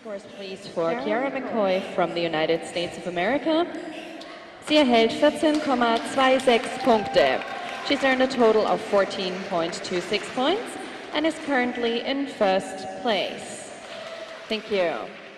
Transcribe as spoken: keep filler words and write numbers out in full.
Scores please for Kia McCoy from the United States of America. Sie erhält vierzehn Komma sechsundzwanzig Punkte. She's earned a total of fourteen point two six points and is currently in first place. Thank you.